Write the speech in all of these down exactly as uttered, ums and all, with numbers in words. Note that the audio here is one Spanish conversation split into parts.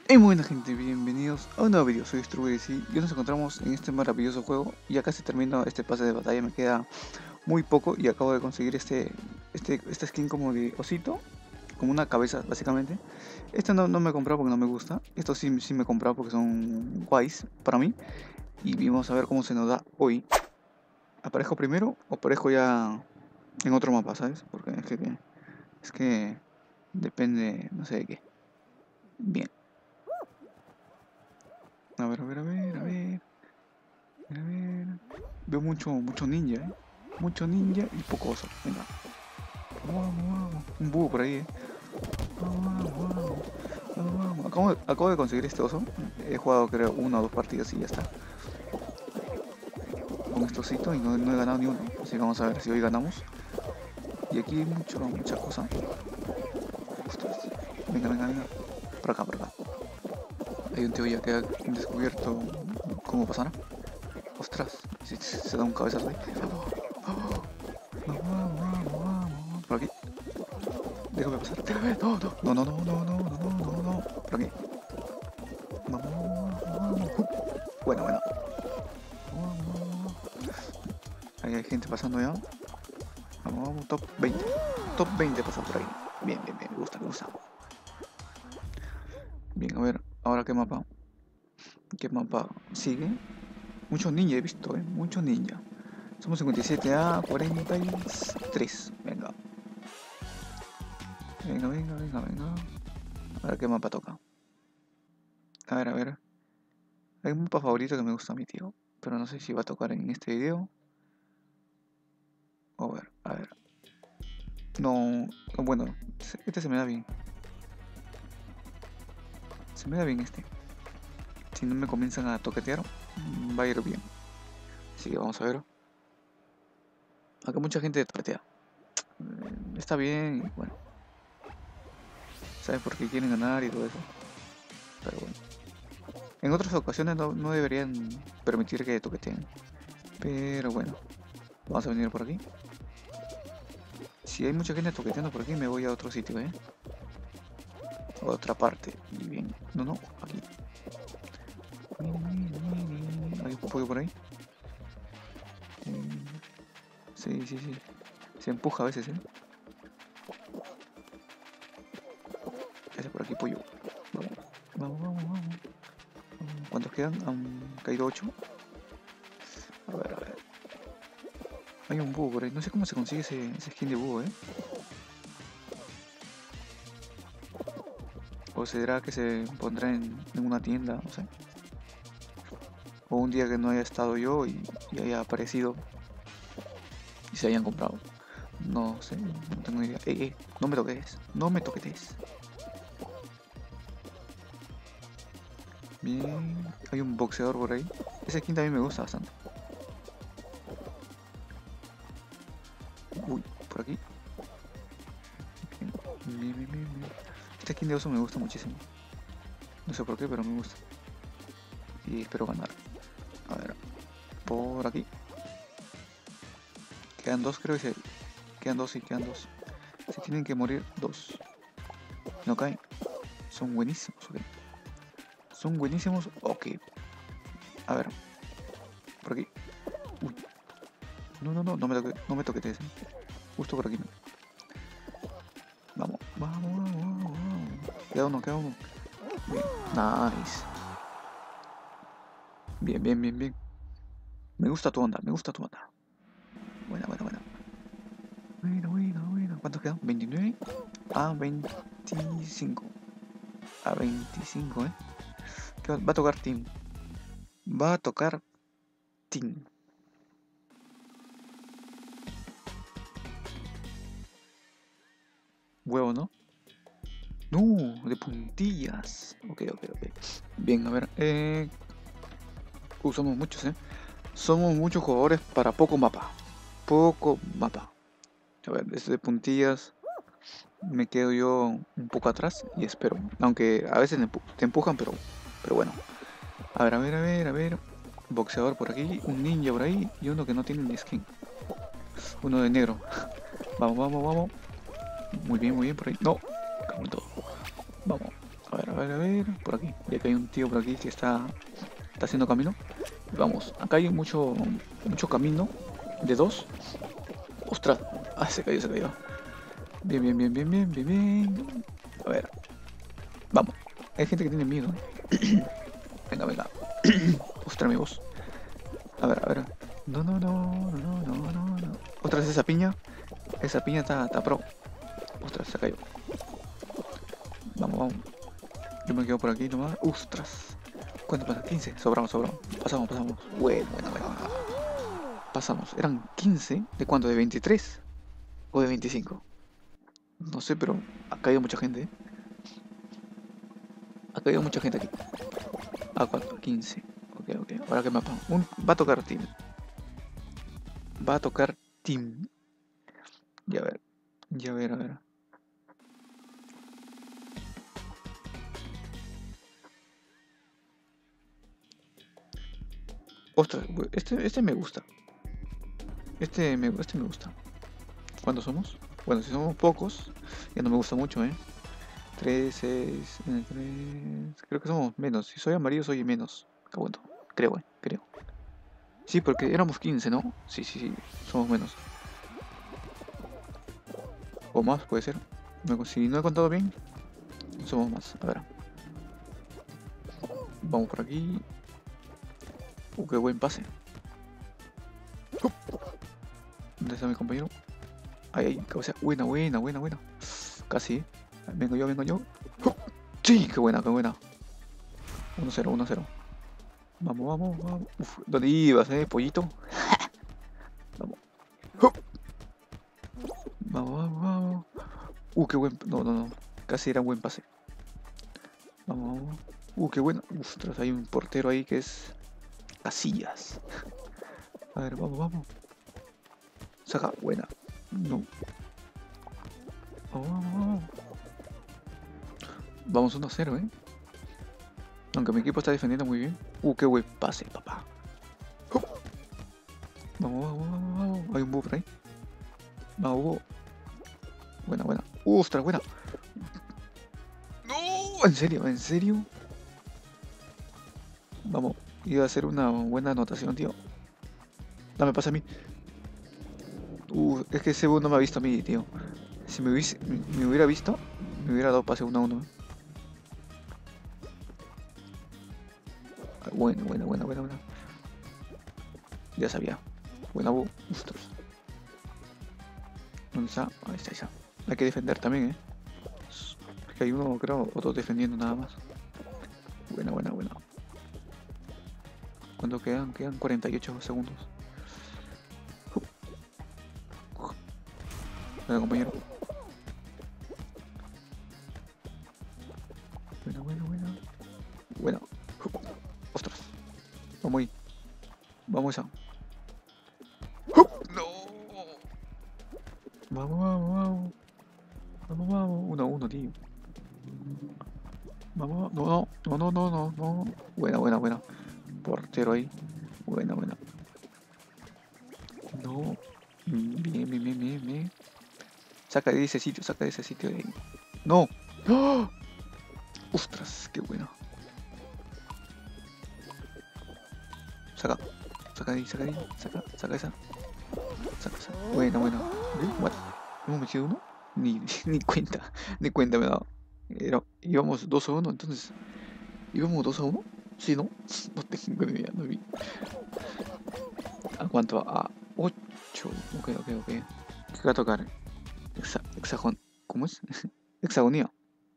Hey, buena gente, bienvenidos a un nuevo video. Soy Struggles y hoy nos encontramos en este maravilloso juego. Ya casi termino este pase de batalla, me queda muy poco y acabo de conseguir este, este, esta skin como de osito, como una cabeza básicamente. Este no, no me he comprado porque no me gusta. Estos sí, sí me he comprado porque son guays para mí. Y vamos a ver cómo se nos da hoy. ¿Aparezco primero o aparezco ya en otro mapa, sabes? Porque es que, es que depende, no sé de qué. Bien. A ver, a ver, a ver, a ver. A ver. Veo mucho, mucho ninja, ¿eh? Mucho ninja y poco oso. Venga. Vamos, vamos. Un búho por ahí, ¿eh? Vamos, vamos, vamos. Vamos, vamos. Acabo, de- acabo de conseguir este oso. He jugado creo una o dos partidas y ya está. Con este osito y no, no he ganado ni uno. Así que vamos a ver si hoy ganamos. Y aquí hay mucho, mucha cosa. Ostras. Venga, venga, venga. Por acá, por acá. Hay un tío ya que ha descubierto cómo pasará. Ostras. Si se da un cabezazo ahí. Vamos, vamos, vamos, vamos, vamos. Por aquí. Déjame pasar, déjame. No, no, no, no, no, no, no, no, no, no. Por aquí. Vamos, vamos. Uh, Bueno, bueno. Vamos. Ahí hay gente pasando ya. Vamos, vamos. Top veinte. Top veinte pasa por ahí. Bien, bien, bien. Me gusta, me gusta. Bien, a ver. Ahora qué mapa. ¿Qué mapa sigue? Muchos ninja he visto, eh. Muchos ninja. Somos cincuenta y siete a cuarenta y tres. Venga. Venga, venga, venga, venga. A ver qué mapa toca. A ver, a ver. Hay un mapa favorito que me gusta a mi tío. Pero no sé si va a tocar en este video. A ver, a ver. No, bueno, este se me da bien. Se me da bien este. Si no me comienzan a toquetear, va a ir bien. Así que vamos a ver. Acá mucha gente toquetea. Está bien, y bueno. ¿Sabes por qué quieren ganar y todo eso? Pero bueno. En otras ocasiones no, no deberían permitir que toqueteen. Pero bueno. Vamos a venir por aquí. Si hay mucha gente toqueteando por aquí, me voy a otro sitio, ¿eh? A otra parte. Y bien. No, no, aquí. Hay un pollo por ahí. Sí, sí, sí. Se empuja a veces, ¿eh? ¿Qué hace por aquí, pollo? Vamos, vamos, vamos, vamos. ¿Cuántos quedan? Han caído ocho. A ver, a ver. Hay un búho por ahí. No sé cómo se consigue ese, ese skin de búho, ¿eh? O será que se pondrá en, en una tienda, no sé. O un día que no haya estado yo y, y haya aparecido y se hayan comprado. No sé, no tengo idea. Eh, eh, no me toques, no me toquetes. Bien, hay un boxeador por ahí. Ese skin también me gusta bastante. Uy, por aquí. Bien, bien, bien, bien, bien. Este skin de oso me gusta muchísimo. No sé por qué, pero me gusta. Y espero ganar. A ver, por aquí. Quedan dos, creo que se... Quedan dos y quedan dos. Se tienen que morir dos. No caen. Son buenísimos, ok. Son buenísimos, ok. A ver. Por aquí. Uy. No, no, no, no me toque, no me toquetes. ¿Eh? Justo por aquí. Vamos, vamos, vamos, vamos, vamos. Queda uno, queda uno. Bien. Nice. Bien, bien, bien, bien. Me gusta tu onda, me gusta tu onda. Buena, buena, buena. Bueno, bueno, bueno. ¿Cuántos quedan? ¿veintinueve? A veinticinco. A veinticinco, ¿eh? ¿Qué va? Va a tocar Team. Va a tocar Team. Huevo, ¿no? No, de puntillas. Ok, ok, ok. Bien, a ver. Eh... Uh, somos muchos, ¿eh? Somos muchos jugadores para poco mapa. Poco mapa. A ver, desde puntillas me quedo yo un poco atrás y espero. Aunque a veces te empujan, pero, pero bueno. A ver, a ver, a ver, a ver. Boxeador por aquí, un ninja por ahí y uno que no tiene ni skin. Uno de negro. Vamos, vamos, vamos. Muy bien, muy bien por ahí. No, cago en todo. Vamos. A ver, a ver, a ver. Por aquí. Y acá hay un tío por aquí que está, está haciendo camino. Vamos, acá hay mucho, mucho camino de dos. ¡Ostras! Ah, se cayó, se cayó. Bien, bien, bien, bien, bien, bien, bien. A ver. Vamos. Hay gente que tiene miedo. Venga, venga. Ostras, mi voz. A ver, a ver. No, no, no, no, no, no, no. Ostras, esa piña. Esa piña está, está pro. Ostras, se cayó. Vamos, vamos. Yo me quedo por aquí nomás. Ostras. ¿Cuánto pasa? quince. Sobramos, sobramos. Pasamos, pasamos. Bueno, bueno, bueno. Pasamos. Eran quince. ¿De cuánto? ¿De veintitrés? ¿O de veinticinco? No sé, pero ha caído mucha gente, ¿eh? Ha caído mucha gente aquí. Ah, ¿cuánto? quince. Ok, ok. Ahora que mapa. Un... Va a tocar team. Va a tocar team. Ya a ver. Ya a ver, a ver. Ostras, este, este me gusta. Este me, este me gusta. ¿Cuántos somos? Bueno, si somos pocos, ya no me gusta mucho, ¿eh? tres, seis, tres... Creo que somos menos. Si soy amarillo, soy menos. Aguanto. Creo, ¿eh? Creo. Sí, porque éramos quince, ¿no? Sí, sí, sí. Somos menos. O más, puede ser. No, si no he contado bien, somos más. A ver. Vamos por aquí. Uh, qué buen pase. ¿Dónde está mi compañero? Ahí, ahí, cabeza. Buena, buena, buena, buena. Casi. Vengo yo, vengo yo. Sí, qué buena, qué buena. uno cero, uno cero. Vamos, vamos, vamos. Uf, ¿dónde ibas, eh, pollito? Vamos. Vamos, vamos, vamos. Uh, qué buen... No, no, no. Casi era un buen pase. Vamos, vamos. Uh, qué bueno. Ostras, hay un portero ahí que es... Casillas. A ver, vamos, vamos. Saca, buena. No. Vamos, vamos, vamos. Vamos uno a cero, eh. Aunque mi equipo está defendiendo muy bien. Uh, qué buen pase, papá. Vamos, vamos, vamos, vamos. Hay un búho por ahí. Vamos, búho. Buena, buena. Uh, ostras, buena. No, en serio, en serio. Vamos, iba a hacer una buena anotación, tío. Dame, pasa a mí. Uh, es que ese búho no me ha visto a mí, tío. Si me, hubiese, me, me hubiera visto, me hubiera dado pase uno a uno. Buena, buena, buena, buena, buena. Ya sabía. Buena búho. Ostras. ¿Dónde está? Ahí está, ahí está. Hay que defender también, eh. Es que hay uno, creo, o dos defendiendo nada más. Buena, buena, buena. ¿Cuánto quedan? Quedan cuarenta y ocho segundos. Buena, compañero. Buena, buena, buena. Buena. Ostras. Vamos ahí. Vamos a. No. Vamos, vamos, vamos. Vamos, vamos. Uno a uno, tío. Vamos, no, no, no, no, no, no. Buena, buena, buena. Portero ahí. Buena, buena. No. Bien, bien, bien, bien, bien. Saca de ese sitio, saca de ese sitio de ahí. ¡No! ¡Oh! ¡Ostras! ¡Qué bueno! Saca. Saca de ahí, saca de ahí. Saca, saca esa. Saca esa. Buena, buena. ¿What? ¿Hemos metido uno? Ni, ni cuenta. Ni cuenta me he dado. Era, íbamos dos a uno, entonces. ¿Íbamos dos a uno? Sí, ¿no? No tengo ni idea, no vi. ¿A cuánto? A ocho. Ok, ok, ok. ¿Qué va a tocar? Hexa, hexagon. ¿Cómo es? Hexagonía.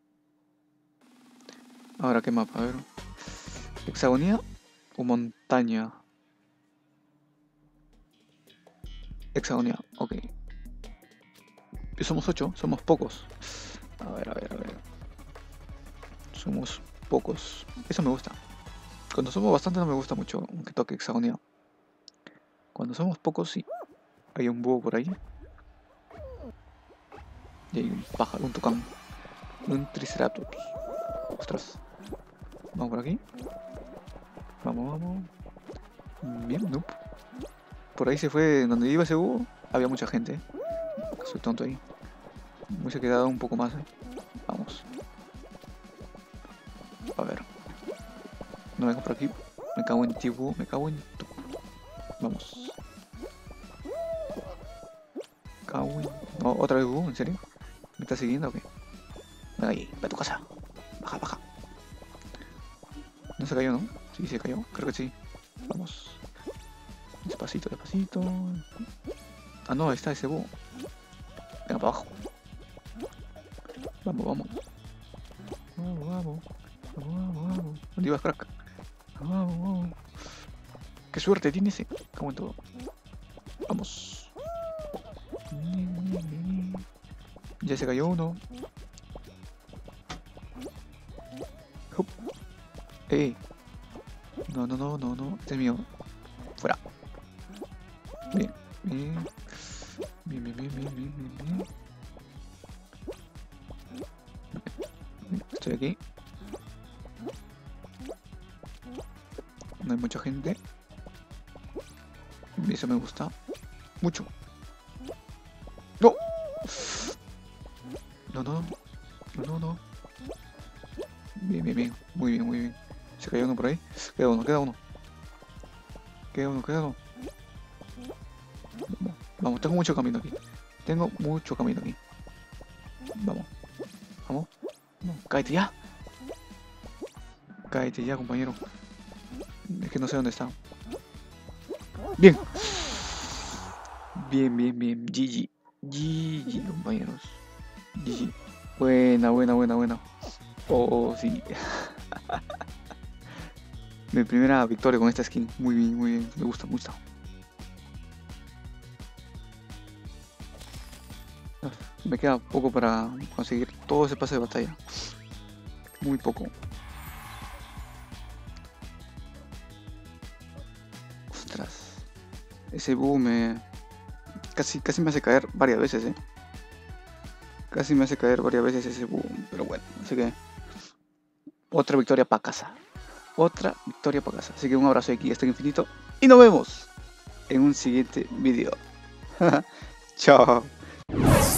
Ahora, ¿qué mapa? A ver. ¿Hexagonía o montaña? Hexagonía, ok. Y somos ocho, somos pocos. A ver, a ver, a ver. Somos pocos. Eso me gusta. Cuando somos bastante no me gusta mucho que toque hexagonía. Cuando somos pocos sí. Hay un búho por ahí. Y hay un pájaro, un tucán. Un triceratops. Ostras. Vamos por aquí. Vamos, vamos. Bien, no. Por ahí se fue, donde iba ese búho, había mucha gente. ¿Eh? Soy tonto ahí. Me hubiese quedado un poco más. ¿Eh? Vamos. No vengo por aquí. Me cago en ti, búho. Me cago en tu. Vamos. Cago en... No, otra vez búho, ¿en serio? ¿Me estás siguiendo o qué? Ven ahí, ve a tu casa. Baja, baja. No se cayó, ¿no? Sí, se cayó. Creo que sí. Vamos. Despacito, despacito. Ah, no, ahí está ese búho. Venga, para abajo. Vamos, vamos. Vamos, vamos. Vamos, vamos, vamos. ¿Dónde ibas, crack? Vamos, vamos. Qué suerte tiene ese. Como en todo. Vamos. Ya se cayó uno. Hup. Eh. No, no, no, no, no. Este es mío. Fuera. Bien, bien. Bien, bien, bien, bien, bien, bien, bien. Estoy aquí. No hay mucha gente. Eso me gusta. Mucho. ¡No! No, no, no, no, no. Bien, bien, bien. Muy bien, muy bien. Se cayó uno por ahí. Queda uno, queda uno. Queda uno, queda uno. Vamos, vamos, tengo mucho camino aquí. Tengo mucho camino aquí. Vamos. Vamos. Vamos. Cállate ya. Cállate ya, compañero. Es que no sé dónde está. Bien. Bien, bien, bien. G G. G G, compañeros. G G. Buena, buena, buena, buena. Oh, sí. Mi primera victoria con esta skin. Muy bien, muy bien. Me gusta, me gusta. Me queda poco para conseguir todo ese pase de batalla. Muy poco. Ostras. Ese búho me... Casi, casi me hace caer varias veces, eh. Casi me hace caer varias veces ese búho. Pero bueno, así que... Otra victoria para casa. Otra victoria para casa. Así que un abrazo de aquí hasta el infinito. Y nos vemos en un siguiente video. Chao.